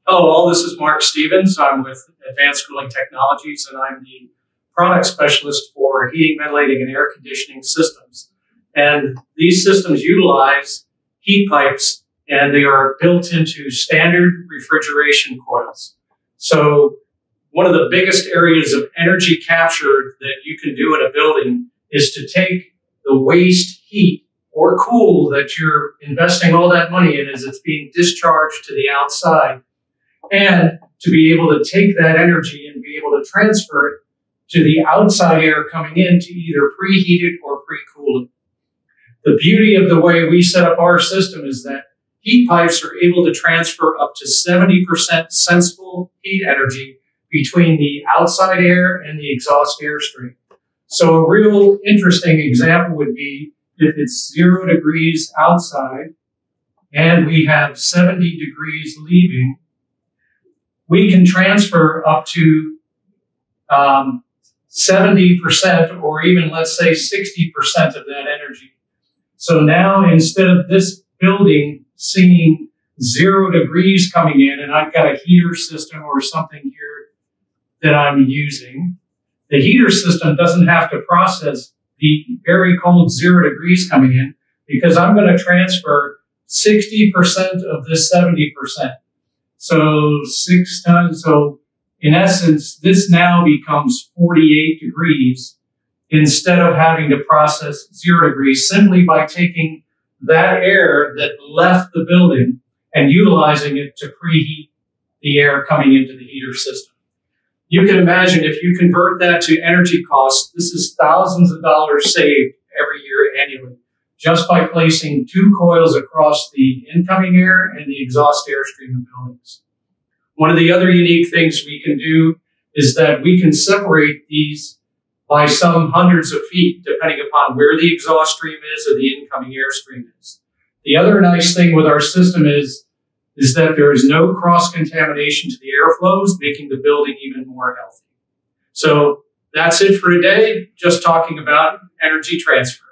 Hello all, this is Mark Stevens. I'm with Advanced Cooling Technologies, and I'm the product specialist for heating, ventilating, and air conditioning systems. And these systems utilize heat pipes, and they are built into standard refrigeration coils. So one of the biggest areas of energy capture that you can do in a building is to take the waste heat or cool that you're investing all that money in as it's being discharged to the outside, and to be able to take that energy and be able to transfer it to the outside air coming in to either preheat it or pre-cool it. The beauty of the way we set up our system is that heat pipes are able to transfer up to 70% sensible heat energy between the outside air and the exhaust airstream. So a real interesting example would be if it's 0 degrees outside and we have 70 degrees leaving, we can transfer up to 70% or even, let's say, 60% of that energy. So now, instead of this building seeing 0 degrees coming in, and I've got a heater system or something here that I'm using, the heater system doesn't have to process the very cold 0 degrees coming in, because I'm going to transfer 60% of this 70%. So 6 times, so in essence, this now becomes 48 degrees instead of having to process 0 degrees, simply by taking that air that left the building and utilizing it to preheat the air coming into the heater system. You can imagine if you convert that to energy costs, this is thousands of dollars saved every year annually, just by placing 2 coils across the incoming air and the exhaust airstream of buildings. One of the other unique things we can do is that we can separate these by some hundreds of feet, depending upon where the exhaust stream is or the incoming airstream is. The other nice thing with our system is that there is no cross-contamination to the airflows, making the building even more healthy. So that's it for today, just talking about energy transfer.